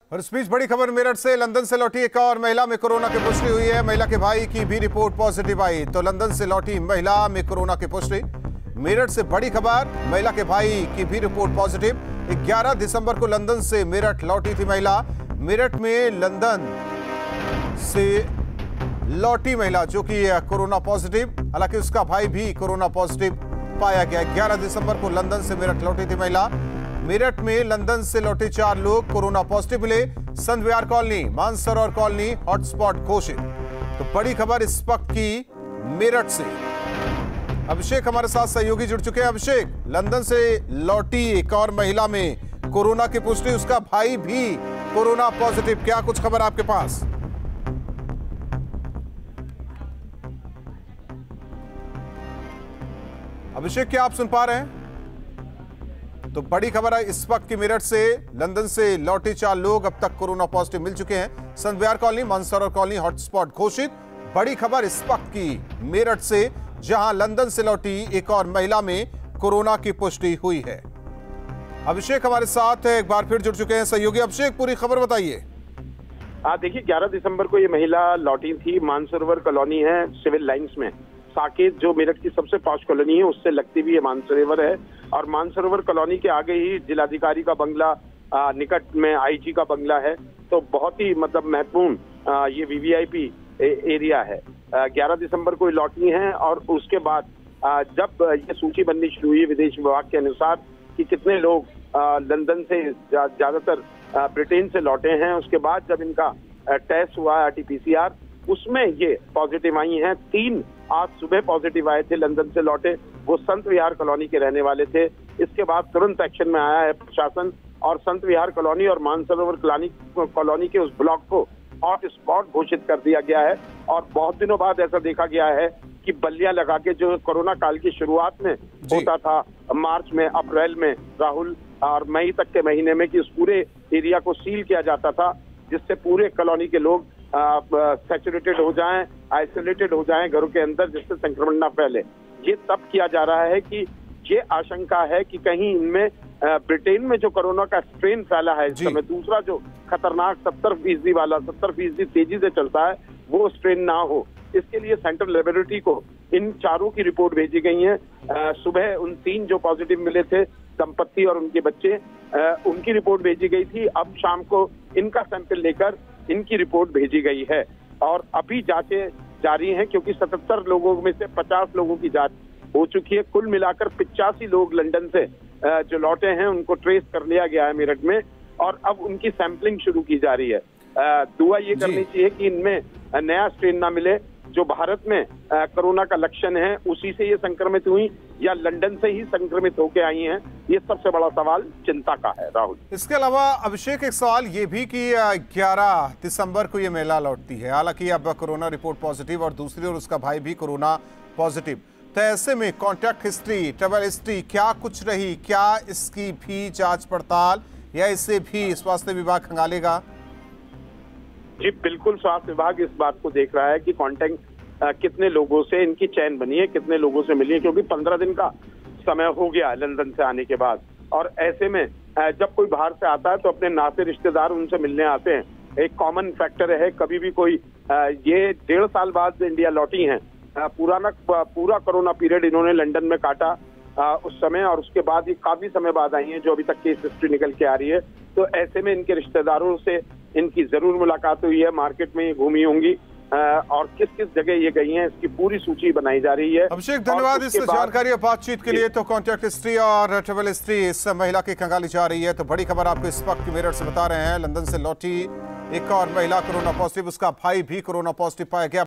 और इस बीच बड़ी खबर मेरठ से, लंदन से लौटी एक और महिला में कोरोना की पुष्टि हुई है। महिला के भाई की भी रिपोर्ट पॉजिटिव आई, तो लंदन से लौटी महिला में कोरोना की पुष्टि। मेरठ से बड़ी खबर, महिला के भाई की भी रिपोर्ट पॉजिटिव। 11 दिसंबर को लंदन से मेरठ लौटी थी महिला। मेरठ में लंदन से लौटी महिला जो कि कोरोना पॉजिटिव, हालांकि उसका भाई भी कोरोना पॉजिटिव पाया गया। 11 दिसंबर को लंदन से मेरठ लौटी थी महिला। मेरठ में लंदन से लौटे 4 लोग कोरोना पॉजिटिव मिले। Sant Vihar colony, Mansarovar colony hotspot घोषित। तो बड़ी खबर इस वक्त की मेरठ से। अभिषेक हमारे साथ सहयोगी जुड़ चुके हैं। अभिषेक, लंदन से लौटी एक और महिला में कोरोना की पुष्टि, उसका भाई भी कोरोना पॉजिटिव, क्या कुछ खबर आपके पास? अभिषेक, क्या आप सुन पा रहे हैं? तो बड़ी खबर है इस वक्त की मेरठ से, लंदन से लौटे 4 लोग अब तक कोरोना पॉजिटिव मिल चुके हैं। Sant Vihar colony, Mansarovar colony hotspot घोषित। बड़ी खबर इस वक्त की मेरठ से, जहां लंदन से लौटी एक और महिला में कोरोना की पुष्टि हुई है। अभिषेक हमारे साथ एक बार फिर जुड़ चुके हैं सहयोगी। अभिषेक, पूरी खबर बताइए। देखिए, 11 दिसंबर को ये महिला लौटी थी। मानसरोवर कॉलोनी है, सिविल लाइंस में। साकेत जो मेरठ की सबसे पॉश कॉलोनी है, उससे लगती भी ये मानसरोवर है। और मानसरोवर कॉलोनी के आगे ही जिलाधिकारी का बंगला, निकट में आईजी का बंगला है। तो बहुत ही महत्वपूर्ण ये वीवीआईपी एरिया है। 11 दिसंबर को लौटी हैं और उसके बाद जब ये सूची बननी शुरू हुई विदेश विभाग के अनुसार कि कितने लोग लंदन से, ज्यादातर ब्रिटेन से लौटे हैं, उसके बाद जब इनका टेस्ट हुआ RT-PCR, उसमें ये पॉजिटिव आई हैं। 3 आज सुबह पॉजिटिव आए थे लंदन से लौटे, वो संत विहार कॉलोनी के रहने वाले थे। इसके बाद तुरंत एक्शन में आया है प्रशासन और संत विहार कॉलोनी और मानसरोवर कॉलोनी के उस ब्लॉक को हॉट स्पॉट घोषित कर दिया गया है। और बहुत दिनों बाद ऐसा देखा गया है कि बल्लियां लगा के, जो कोरोना काल की शुरुआत में होता था मार्च में, अप्रैल में, राहुल, और मई तक के महीने में, कि उस पूरे एरिया को सील किया जाता था, जिससे पूरे कॉलोनी के लोग सैचुरेटेड हो जाएं, आइसोलेटेड हो जाएं घरों के अंदर, जिससे संक्रमण ना फैले। ये तब किया जा रहा है कि ये आशंका है कि कहीं इनमें ब्रिटेन में जो कोरोना का स्ट्रेन फैला है इस समय, दूसरा जो खतरनाक 70% वाला, 70% तेजी से चलता है, वो स्ट्रेन ना हो। इसके लिए सेंट्रल लेबोरेटरी को इन 4 की रिपोर्ट भेजी गई है। सुबह उन 3 जो पॉजिटिव मिले थे, दंपत्ति और उनके बच्चे, उनकी रिपोर्ट भेजी गई थी। अब शाम को इनका सैंपल लेकर इनकी रिपोर्ट भेजी गई है और अभी जांचें जारी हैं, क्योंकि 77 लोगों में से 50 लोगों की जांच हो चुकी है। कुल मिलाकर 85 लोग लंदन से जो लौटे हैं उनको ट्रेस कर लिया गया है मेरठ में, और अब उनकी सैंपलिंग शुरू की जा रही है। दुआ ये करनी चाहिए कि इनमें नया स्ट्रेन ना मिले, जो भारत में कोरोना का लक्षण है उसी से ये संक्रमित हुई या लंदन से ही संक्रमित होकर आई हैं। ये सबसे बड़ा सवाल चिंता का है राहुल। इसके अलावा अभिषेक, एक सवाल ये भी कि 11 दिसंबर को ये महिला लौटती है, हालांकि अब कोरोना रिपोर्ट पॉजिटिव और दूसरी ओर उसका भाई भी कोरोना पॉजिटिव। तो ऐसे में कॉन्टैक्ट हिस्ट्री, ट्रैवल हिस्ट्री क्या कुछ रही, क्या इसकी भी जांच पड़ताल या इसे भी स्वास्थ्य विभाग खंगालेगा? जी बिल्कुल, स्वास्थ्य विभाग इस बात को देख रहा है कि कांटेक्ट कितने लोगों से इनकी चैन बनी है, कितने लोगों से मिली है, क्योंकि 15 दिन का समय हो गया लंदन से आने के बाद। और ऐसे में जब कोई बाहर से आता है तो अपने नाते रिश्तेदार उनसे मिलने आते हैं। एक कॉमन फैक्टर है, कभी भी कोई ये 1.5 साल बाद इंडिया लौटी हैं, पूरा कोरोना पीरियड इन्होंने लंदन में काटा उस समय, और उसके बाद ये काफी समय बाद आई हैं, जो अभी तक केस हिस्ट्री निकल के आ रही है। तो ऐसे में इनके रिश्तेदारों से इनकी जरूर मुलाकात हुई है, मार्केट में ये घूमी होंगी, और किस किस जगह ये गई हैं इसकी पूरी सूची बनाई जा रही है। अभिषेक, धन्यवाद इस जानकारी और बातचीत के लिए। तो कॉन्टैक्ट हिस्ट्री और ट्रैवल हिस्ट्री इस महिला की खंगाली जा रही है। तो बड़ी खबर आपको इस वक्त मेरठ से बता रहे हैं, लंदन से लौटी एक और महिला कोरोना पॉजिटिव, उसका भाई भी कोरोना पॉजिटिव पाया गया।